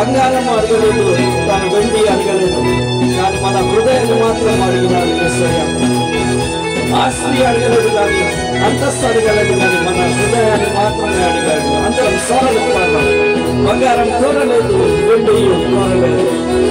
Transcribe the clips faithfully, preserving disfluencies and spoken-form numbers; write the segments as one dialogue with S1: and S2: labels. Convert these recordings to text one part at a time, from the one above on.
S1: బంగారం అడగలేదు, తాను వెండి అడగలేదు, కానీ మన హృదయాన్ని మాత్రం అడిగినాడు యేసయ్య. ఆస్తి అడగలేదు కానీ, అంతస్తు అడగలేదు కానీ, మన హృదయాన్ని మాత్రమే అడిగాడు. అందరం సవాలు పడ్డాం. బంగారం కోరలేదు, వెండి కోరలేదు.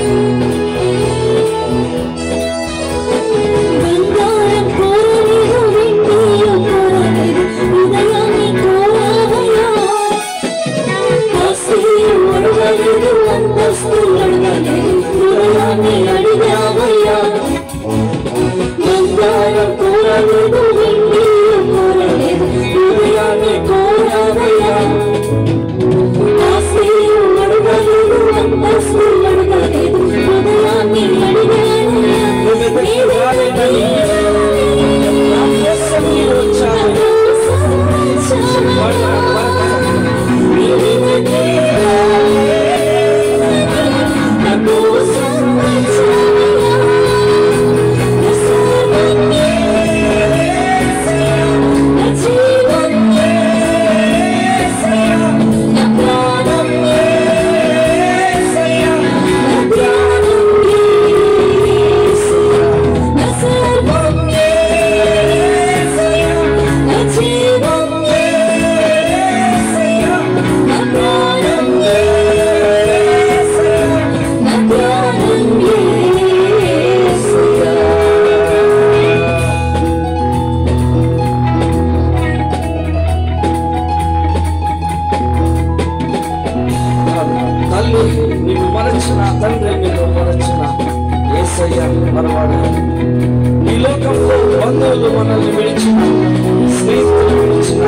S1: ఈ లోకంలో బంధువులు మనల్ని విడిచిన, స్నేహితులు విడిచిన,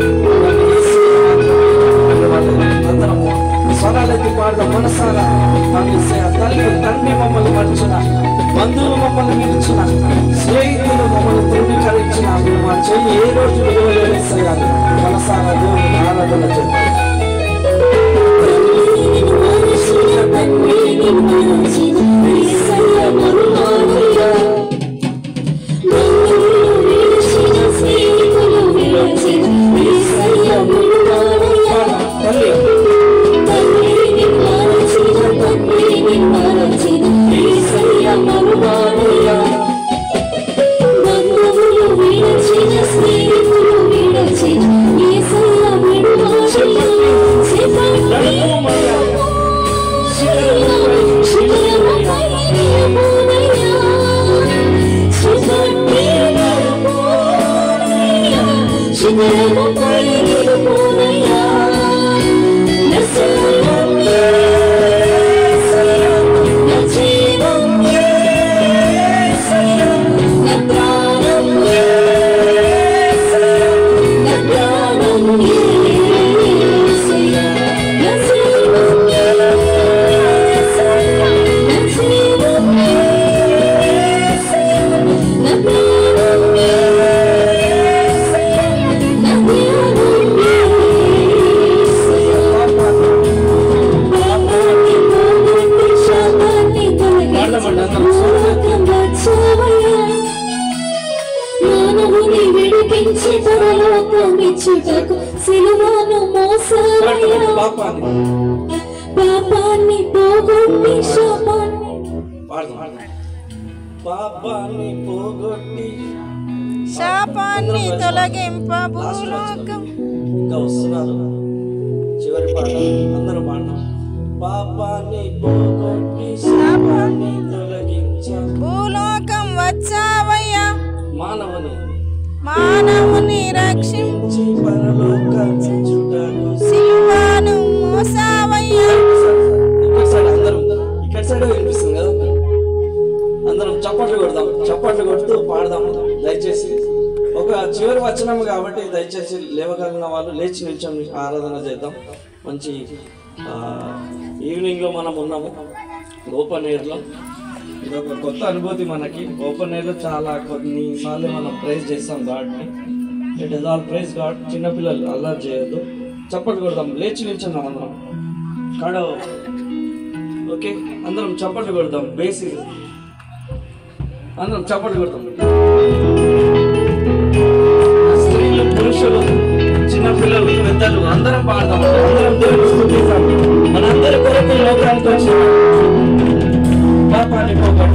S1: అందరము స్వరాలెత్తి పాడదాం మనసారా. తల్లి తండ్రి మమ్మల్ని మరిచిన, బంధువులు మమ్మల్ని విడిచిన, స్నేహితులు మమ్మల్ని తృణీకరించిన, మా చెయ్యి ఏ రోజు విలువలేసేయాలి. మనసారా దేవుని ఆరాధన చేద్దాం.
S2: శాపాన్ని తొలగింప భూలోకం.
S1: చివరి పాట అందరూ పాడతాం. పాపాన్ని పోగొట్టి శాపాన్ని తొలగించ భూలోకం వచ్చావయ్యా. మానవుని మానవుని రక్షించి పరలోకమిచ్చుటకు సిలువను మోసావయ్యా. ఇక్కడ సైడ్ అందరం ఇక్కడ సైడ్ వినిపిస్తుంది కదా, అందరం చప్పట్లు కొడదాం. చప్పట్లు కొడుతూ పాడదాం. దయచేసి ఒక చివరి వచనం కాబట్టి దయచేసి లేవగలిగిన వాళ్ళు లేచి నిల్చొని ఆరాధన చేద్దాం. మంచి ఈవినింగ్లో మనం ఉన్నాము ఓపెన్ ఎయిర్లో. ఇది ఒక కొత్త అనుభూతి మనకి. ఓపెన్ ఎయిర్లో చాలా కొన్నిసార్లు మనం ప్రైజ్ చేస్తాం గాడ్ని. It is all praise god. చిన్నపిల్లలు అల్లరి చేయొద్దు. చప్పట్లు కొడదాం. లేచి నిల్చున్నాం అందరం కాడ. ఓకే, అందరం చప్పట్లు కొడదాం. బేసిక్ అందరం చప్పట్లు కొడతాం. స్త్రీలు, పురుషులు, చిన్నపిల్లలు, పెద్దలు అందరం పాడతాం. అందరం దేవుని స్తుతిస్తాం. మనందరి కొరకు లోకానికి వచ్చిన పాపాన్ని పోగొట్టు